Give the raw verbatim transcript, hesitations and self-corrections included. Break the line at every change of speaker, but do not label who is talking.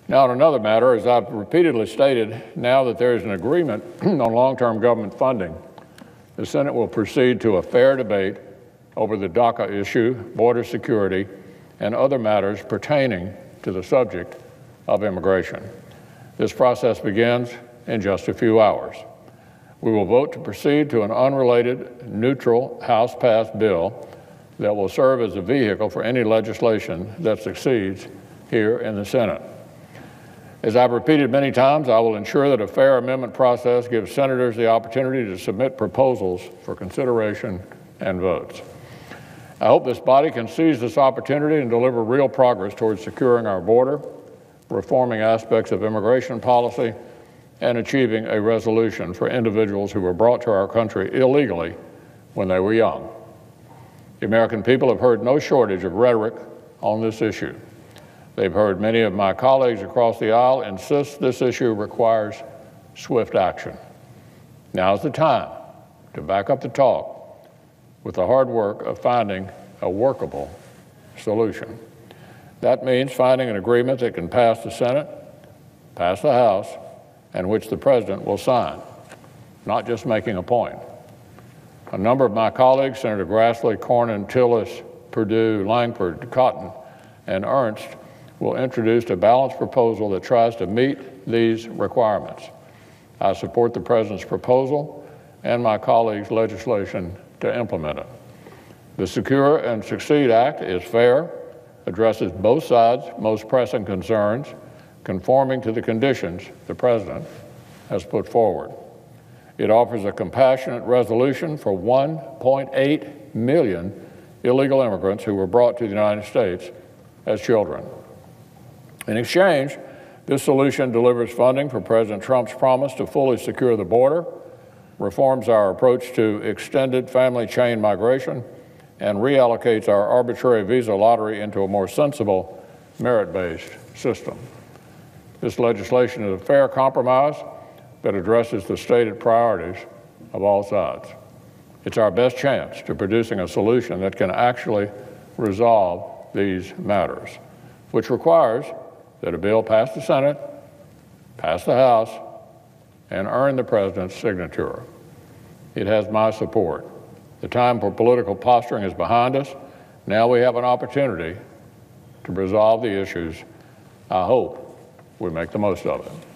Now, on another matter, as I've repeatedly stated, now that there is an agreement on long-term government funding, the Senate will proceed to a fair debate over the DACA issue, border security, and other matters pertaining to the subject of immigration. This process begins in just a few hours. We will vote to proceed to an unrelated, neutral House-passed bill that will serve as a vehicle for any legislation that succeeds here in the Senate. As I've repeated many times, I will ensure that a fair amendment process gives senators the opportunity to submit proposals for consideration and votes. I hope this body can seize this opportunity and deliver real progress towards securing our border, reforming aspects of immigration policy, and achieving a resolution for individuals who were brought to our country illegally when they were young. The American people have heard no shortage of rhetoric on this issue. They've heard many of my colleagues across the aisle insist this issue requires swift action. Now's the time to back up the talk with the hard work of finding a workable solution. That means finding an agreement that can pass the Senate, pass the House, and which the President will sign, not just making a point. A number of my colleagues, Senator Grassley, Cornyn, Tillis, Perdue, Langford, Cotton, and Ernst, will introduce a balanced proposal that tries to meet these requirements. I support the President's proposal and my colleagues' legislation to implement it. The Secure and Succeed Act is fair, addresses both sides' most pressing concerns, conforming to the conditions the President has put forward. It offers a compassionate resolution for one point eight million illegal immigrants who were brought to the United States as children. In exchange, this solution delivers funding for President Trump's promise to fully secure the border, reforms our approach to extended family chain migration, and reallocates our arbitrary visa lottery into a more sensible, merit-based system. This legislation is a fair compromise that addresses the stated priorities of all sides. It's our best chance to producing a solution that can actually resolve these matters, which requires that a bill pass the Senate, pass the House, and earn the President's signature. It has my support. The time for political posturing is behind us. Now we have an opportunity to resolve the issues. I hope we make the most of it.